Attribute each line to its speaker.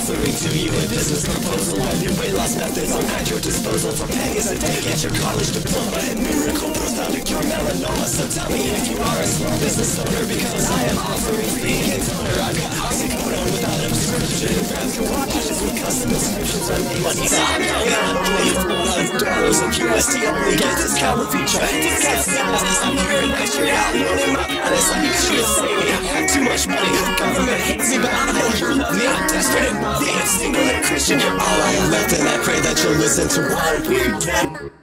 Speaker 1: offering to you a business proposal on your weight loss methods are at your disposal. For pennies a day, get your college diploma and miracle pills down to cure melanoma. So tell me if you are a small business owner, because I am offering free ink and toner. I've got oxycodone without a prescription, and brands can watches with custom inscriptions on me. What's up? $1 of USD only, get discount with feature. Discounts now, I'm here and next year out. Known in my palace, I need you to save me. I have too much money, the government hates me, but I know you love me. I'm desperate and wealthy and single and Christian. You're all I am left, and I pray that you'll listen to what we can.